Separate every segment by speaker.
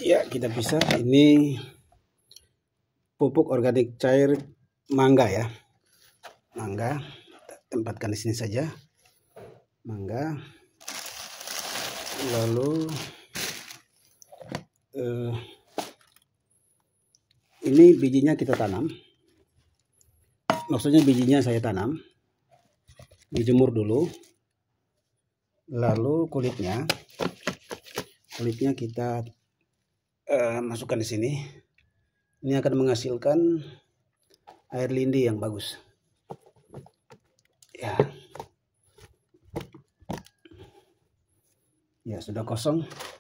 Speaker 1: Ya, kita bisa. Ini pupuk organik cair mangga ya. Mangga, tempatkan di sini saja. Mangga. Lalu ini bijinya kita tanam. Maksudnya bijinya saya tanam, dijemur dulu. Lalu kulitnya kita masukkan di sini. Ini akan menghasilkan air lindi yang bagus. Ya, sudah kosong.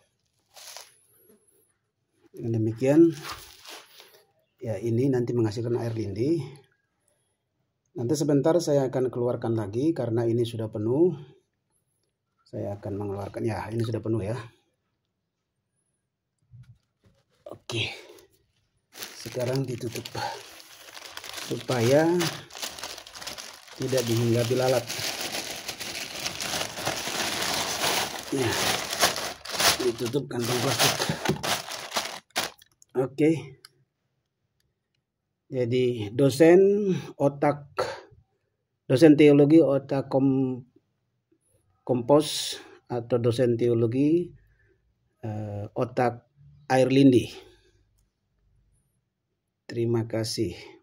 Speaker 1: Dengan demikian, ya ini nanti menghasilkan air lindi. Nanti sebentar saya akan keluarkan lagi karena ini sudah penuh. Saya akan mengeluarkan. Ya, ini sudah penuh ya. Oke. Sekarang ditutup supaya tidak dihinggapi lalat. Ya, ditutup kantong plastik. Oke. Jadi dosen teologi otak kompos atau dosen teologi otak air lindi. Terima kasih.